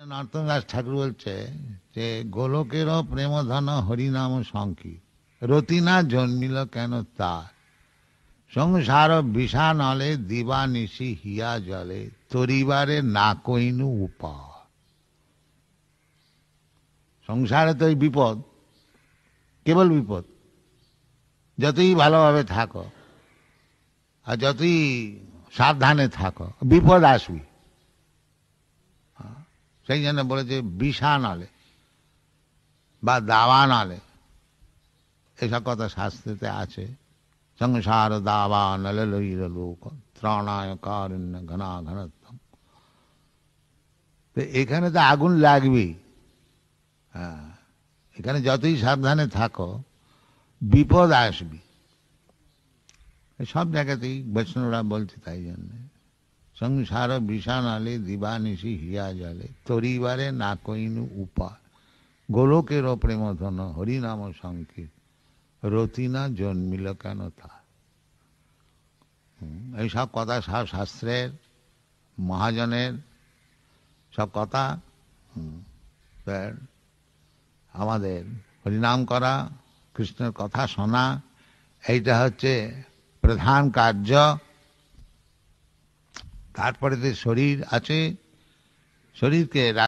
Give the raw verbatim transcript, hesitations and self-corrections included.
নরোত্তম দাস ঠাকুর বলছে যে গোলকেরও প্রেমধন হরিনাম সংকীর্তন রতি না জন্মিল কেন তার, সংসার বিষা নলে দিবা নিশি হিয়া জলে তরিবারে না কইনু উপায়। সংসারে তো এই বিপদ, কেবল বিপদ। যতই ভালোভাবে থাকো আর যতই সাবধানে থাকো, বিপদ আসবি। সেই জন্য বলেছে বিষা নলে বা দাওয়া নলে, এসব কথা শাস্ত্রেতে আছে। সংসার দাওয়া নলে লইল লোক ত্রাণায় কারণ্য ঘনা ঘনত্বম। তো এখানে তো আগুন লাগবেই। হ্যাঁ, এখানে যতই সাবধানে থাকো বিপদ আসবে। সব জায়গাতেই বৈষ্ণবরা বলছে তাই জন্যে সংসার বিষা নালে দিবানিশি হিয়া জলে তরিবারে না কইনু উপায়। গোলকেরও প্রেমধন হরিনাম সংকীর্তন রতি না জন্মিল কেন তা। এইসব কথা সব শাস্ত্রের, মহাজনের সব কথা। আমাদের হরিনাম করা, কৃষ্ণের কথা শোনা, এইটা হচ্ছে প্রধান কার্য। তারপরে শরীর আছে, শরীরকে